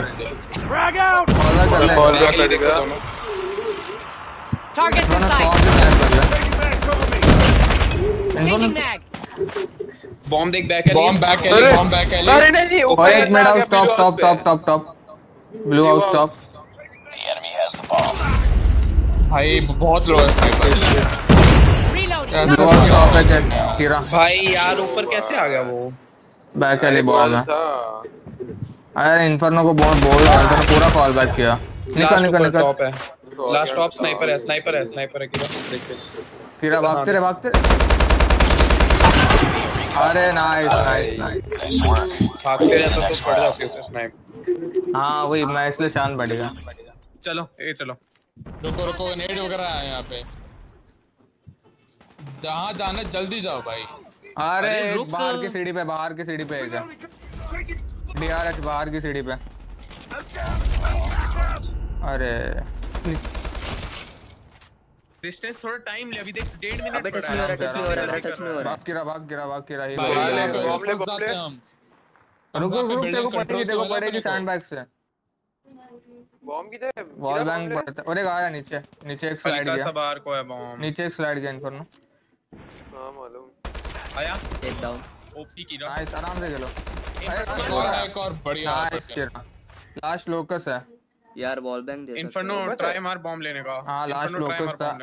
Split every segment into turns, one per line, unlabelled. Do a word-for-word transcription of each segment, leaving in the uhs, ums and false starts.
Frag out.
Call back लगेगा।
Targets in sight. Changing mag.
Bomb देख back है।
Bomb back है, bomb back है।
अरे नहीं
और एक mid house top top top top top blue house top.
भाई बहुत लो है स्नाइपर।
Reloading.
टॉप है कीरा।
भाई यार ऊपर कैसे आ गया वो?
बैक वाली बॉल है। अरे इन्फर्नो को बहुत बोल रहा था, पूरा कॉल बैक किया। निकल निकल निकल।
टॉप है। लास्ट टॉप स्नाइपर है, स्नाइपर है, स्नाइपर है कीरा। देख के।
कीरा भागते रे भागते। अरे नाइस नाइस नाइस।
भागते रहता तो पड़ जाती उससे स्नाइप।
हाँ वही मैं इसलिए शान बैठ गया।
चलो ये चलो।
रुको रुको नेड वगैरह है यहाँ पे। जहाँ जाना जल्दी जाओ भाई।
अरे बाहर की सीढ़ी पे, बाहर की सीढ़ी पे है क्या? डीआरएच बाहर की सीढ़ी पे। अरे
डिस्टेंस थोड़ा टाइम ले, अभी देख डेढ़ मिनट।
अबे टच नहीं हो रहा, टच नहीं हो रहा, टच नहीं हो रहा।
भाग गिरा भाग गिरा भाग गिरा ही।
बॉम्ब ले
बॉम्ब ले।
हम।
रुको रुको देखो पड़ेगी, देखो पड़ेगी सैंडबैग से।
बॉम्ब किधर है?
वॉल बैंक पड़ता। अरे आया नीचे, नीचे एक स्लाइड
हल्का
गया।
सा बाहर को है बॉम्ब।
नीचे एक स्लाइड गया इन्फर्नो।
हां मालूम।
आया
एक डाउन।
ओपी कीरा।
नाइस आराम से खेलो।
एक और एक और बढ़िया।
नाइस कीरा। लास्ट लोकस है
यार वॉल बैंक दे सकते
इन्फर्नो ट्राई मार बॉम्ब लेने का।
हाँ लास्ट लोकस था।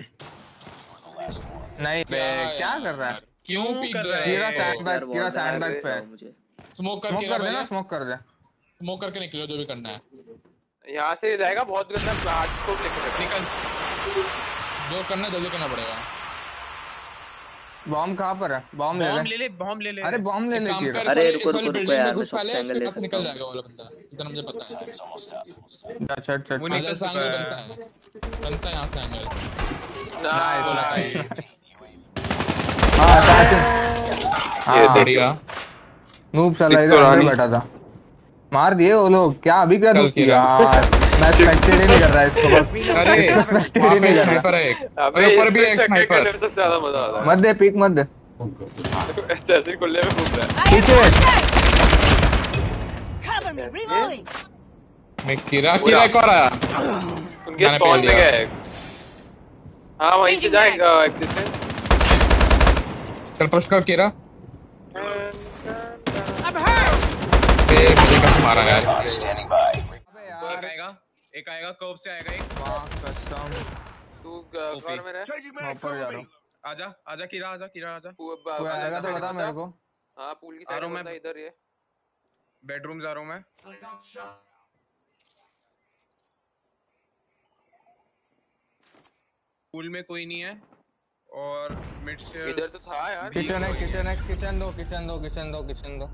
नहीं बे क्या कर रहा है?
क्यों पीक रहा है?
कीरा सैंडबैग, कीरा सैंडबैग पे।
मुझे
स्मोक कर
स्मोक कर देना, स्मोक कर दे।
स्मोक करके निकलो जो भी करना है।
यहाँ से जाएगा बहुत गंदा हार्ड स्कोप लेके
निकल।
जो करना जल्दी करना पड़ेगा।
बॉम्ब कहाँ पर है? बॉम्ब ले
बॉम्ब
ले।
ले ले, बॉम्ब ले ले।
अरे बॉम्ब ले ले कीरा।
अरे रुको रुको रुको यार, मैं शॉट से एंगल ले सकता
निकल
हूं।
जाएगा वाला बंदा, इतना मुझे पता है।
अच्छा अच्छा
वो निकल
आधा से
चुका
एंगल
है।
बनता है, बनता है यहाँ से एंगल।
नाइस।
हाँ assassin।
ये
हाँ
बढ़िया।
नूब साला इधर अंदर बैठा था। मार दिए वो लोग। क्या अभी क्या दुख किया यार? मैं स्पेक्टेट ही नहीं कर रहा इसको।
अरे
इसको स्पेक्टेट ही नहीं कर
स्नाइपर है एक।
अबे
ऊपर भी एक स्नाइपर।
सबसे ज्यादा मजा आ रहा
रहा। मत दे पीक मत दे।
है। ऐसे खुले में घूम रहा है।
पीछे
Cover me. Reloading.
मैं कीरा कीरा एक और आया।
उनके स्पॉन पे गया है। हां वहीं से जाएगा एग्जिट से।
चल पुश कर कीरा।
I'm hurt.
ए मुझे कैसे मारा यार?
एक आएगा, एक आएगा कर्व से आएगा एक।
वाह कसम।
तू घर में रह।
मैं ऊपर जा रहा हूँ।
आजा आजा कीरा, आजा कीरा, आजा।
तू आएगा तो बता मेरे को।
हां पूल की साइड में बता इधर ये।
बेडरूम जा रहा हूं मैं। पूल में कोई नहीं है और मिड से
इधर तो था यार।
किचन है किचन है किचन दो किचन दो किचन दो किचन दो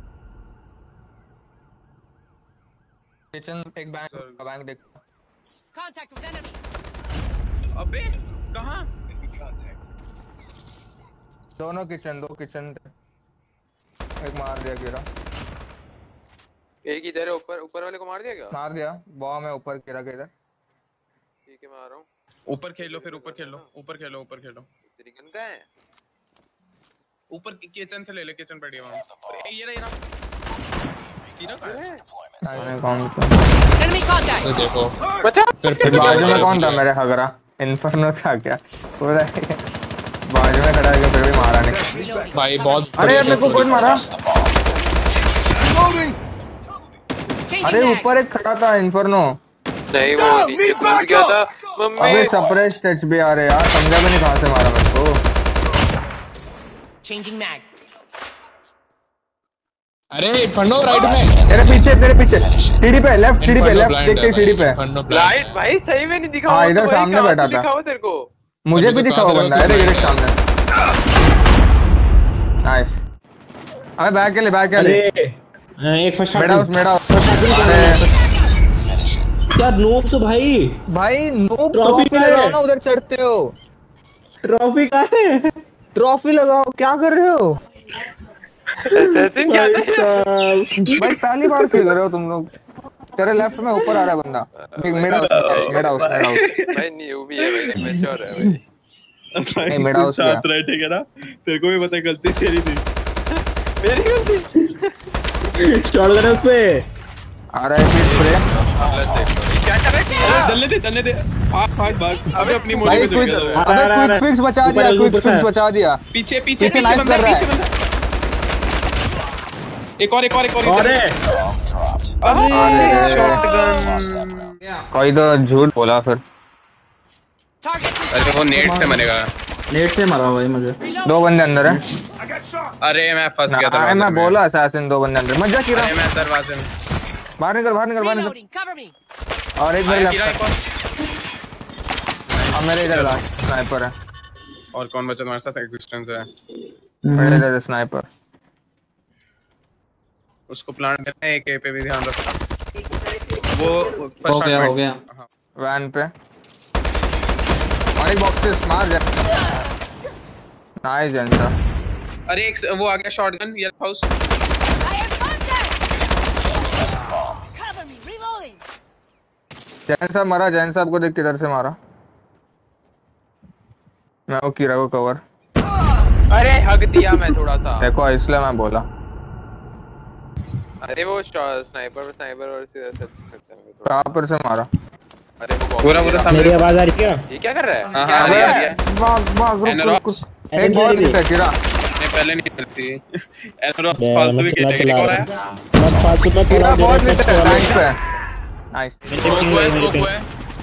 किचन एक बैंक बैंक देख।
Contact with enemy.
अबे कहां?
दोनों किचन दो किचन एक मार दिया गिरा।
एक इधर है ऊपर, ऊपर वाले को मार दिया क्या?
मार दिया बॉम्ब है ऊपर गिरा के इधर।
ठीक है मैं आ रहा हूं।
ऊपर खेलो, फिर ऊपर खेलो, ऊपर खेलो, ऊपर खेलो।
तेरी गन कहां है?
ऊपर किचन से ले ले, किचन पड़ी है वहां। ये रहा ये रहा कीरा कहां है?
मैंने कौन था?
Enemy contact.
तो देखो
बचा।
फिर फिर
बाजू में कौन था मेरे हगरा? इन्फर्नो था क्या? पूरा बाजू में खड़ा है फिर भी मारा नहीं।
भाई बहुत।
अरे यार मेरे को कौन मारा?
Changing
अरे
mag.
ऊपर एक खड़ा था इन्फर्नो।
नहीं वो नीचे कूद गया था। मम्मी
अबे सप्रेस टच भी आ रहे यार, समझा भी नहीं कहां से मारा मेरे को।
Changing mag.
अरे फंडो राइट में।
तेरे पीछे तेरे पीछे सीढ़ी पे लेफ्ट सीढ़ी पे लेफ्ट देख के सीढ़ी पे।
लाइट भाई सही में नहीं दिखा।
हाँ इधर सामने बैठा था।
दिखा हुआ तेरे को।
मुझे भी दिखा हुआ बंदा है डायरेक्ट सामने। नाइस। अबे बैक के ले बैक के ले।
एक फर्स्ट
मेरा हाउस मेरा हाउस।
क्या नूब्स भाई
भाई नूब ट्रॉफी लगाओ ना, उधर चढ़ते हो।
ट्रॉफी का है।
ट्रॉफी लगाओ, क्या कर रहे हो?
असेसिन क्या है?
भाई पहली बार खेल रहे हो तुम लोग। तेरे लेफ्ट में ऊपर आ रहा है बंदा। मेरा हाउस मेरा हाउस मेरा हाउस।
भाई न्यू भी है भाई, मैच्योर है भाई।
नहीं मेरा हाउस क्या?
साथ रहे ठीक है ना? तेरे को भी पता गलती तेरी थी।
मेरी गलती।
शॉट देना उस पे।
आ रहा है फिर स्प्रे।
क्या कर रहे हैं?
चलने दे चलने दे, भाग भाग भाग। अबे अपनी मोड़ी
भाई
में चल
क्विक
गया।
अबे क्विक फिक्स बचा दिया, क्विक फिक्स बचा दिया।
पीछे पीछे
पीछे
पीछे
नाइफ
बंदा
कर
है,
रहा
पीछे
है।
बंदा है। एक और एक और एक और
अरे
अरे
शॉटगन।
कोई तो झूठ बोला फिर।
Targets in
अरे
sight.
वो नेट से मरेगा।
नेट से मारा भाई मुझे।
दो बंदे अंदर है।
अरे मैं फंस गया
ना,
दरवाजे
मैं
में।
बोला असैसिन दो बंदे अंदर। मजा किरा
अरे मैं दरवाजे में।
बाहर निकल बाहर निकल बाहर निकल।
Reloading. Cover me.
और एक मेरे
आया गिरा
लेफ्ट
एक और।
अब मेरे इधर लास्ट स्नाइपर है।
और कौन बचा तुम्हारे साथ? एग्जिस्टेंस है।
मेरे इधर स्नाइपर।
उसको प्लांट देना है, एक ए पे भी ध्यान रखना। वो
हो
फर्स्ट
गया हो गया।
वैन पे और एक बॉक्सेस मार जा। नाइस जनता।
अरे एक वो आ गया shotgun yellow house.
I have contact. Cover me. Reloading.
Jain साहब मारा, जैन साहब को देख किधर से मारा। मैं वो कीरा को कवर।
अरे हग दिया मैं थोड़ा सा।
देखो इसलिए मैं बोला।
अरे वो स्नाइपर स्नाइपर और से सच करता है थोड़ा।
कहां पर से मारा?
अरे वो
पूरा पूरा सामने।
मेरी आवाज आ रही है क्या?
ये क्या कर रहा है?
हाँ,
क्या
हाँ,
कर
अरे
रहा है?
भाग भाग रुक
एनरॉक्स।
रुक रुक। एक बहुत मिलता है कीरा।
नहीं पहले नहीं मिलती। एनरॉक्स
मैं-
फालतू भी
मैं चला-
खेलने
चला
को
रहा
है।
हूं। मत फालतू में
कीरा
थोड़ा
बहुत
देर
मिलता है
तक
टैंक पे। नाइस।
स्मोक हुआ है, स्मोक हुआ है।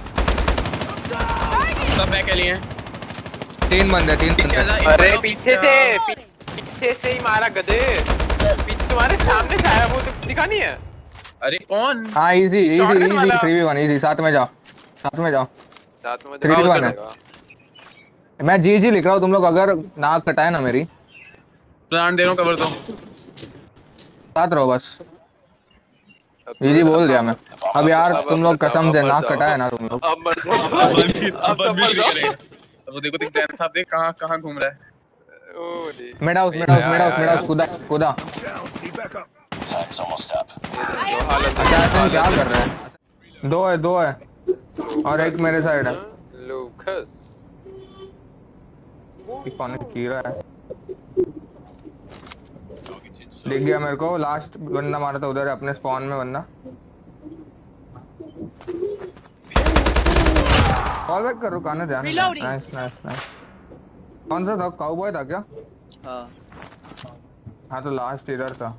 सब बैक के लिए।
तीन बंदे तीन
पीछे
बंदे।
आजा, एक
अरे
बंदा
पीछे से पीछे से ही मारा गधे। पीछे तुम्हारे सामने से आया, वो तो दिखा नहीं है।
अरे कौन?
हां इजी इजी
शॉटगन
इजी
वाला।
Three v one easy. साथ में जाओ साथ में जाओ।
साथ में
थ्री
दिखाओ,
वन है।
चलेगा।
मैं जी जी लिख रहा हूँ, तुम लोग अगर नाक कटाए ना मेरी
प्लांट दे रहा हूं, कवर दो।
साथ रहो बस। जी जी बोल दिया मैं। अब यार तुम लोग कसम से नाक कटाए ना तुम लोग।
अब मर जाओ।
अब अनम्यूट अब
अब
अनम्यूट
मर जाओ।
करेगा। अब वो देखो देख जैन साहब देख कहां कहां घूम रहा है।
ओ रे।
Mid house mid house mid house mid house कूदा कूदा। असैसिन क्या कर रहा है? दो है दो है और एक मेरे साइड है।
लूकस
कौन कीरा है? दिख गया मेरे को। लास्ट बंदा मारा था उधर अपने स्पॉन में बंदा। कॉल बैक करो काने ध्यान।
Reloading.
Nice nice nice. कौन सा था? काउबॉय था क्या?
हाँ
हाँ तो लास्ट इधर था।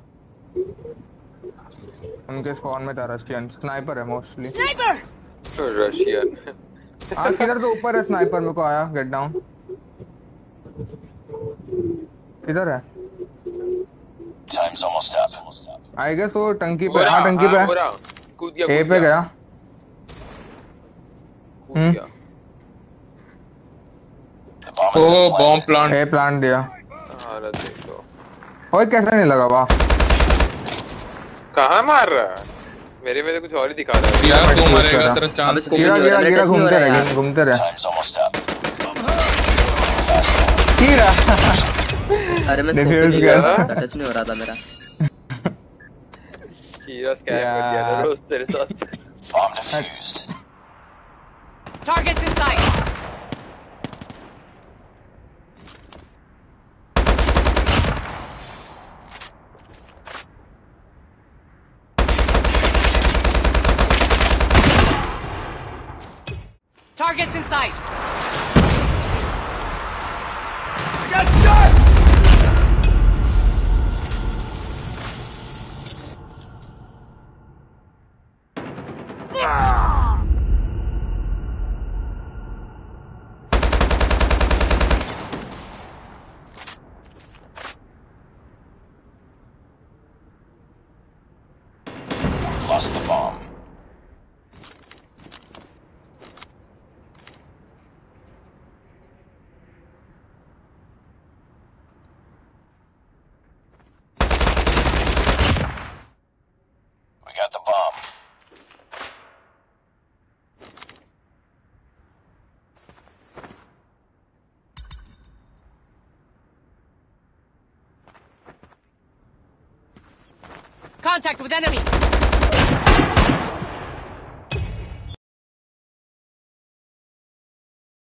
उनके स्पॉन में था रशियन स्नाइपर है मोस्टली।
Sniper.
रशियन।
हाँ किधर तो ऊपर है स्नाइपर। मेरे को आया गेट डाउन। किधर है? आई गेस वो टंकी पे। हाँ टंकी पे है।
कूद गया
ए
कूद
पे
गया
गया।
कूद
हम्म।
गया।
ओ बॉम्ब प्लांट।
ए प्लांट दिया।
हाँ रे देखो
ओए कैसे नहीं लगा वाह।
कहाँ मार रहा है? मेरे में तो कुछ और ही दिखा रहा है।
यार तू
मैं
मरेगा
करा।
तेरा
अब
चांस।
इसको
गिरा गिरा गिरा घूमते रहे घूमते रहे। कीरा
अरे मैं स्कोप
Diffuse
नहीं
गया।
कर रहा था, टच नहीं हो रहा था मेरा।
कीरा स्कैम कर दिया था रोज तेरे साथ।
Targets in sight. Targets in sight.
Lost the bomb. We got the bomb.
Contact with enemy.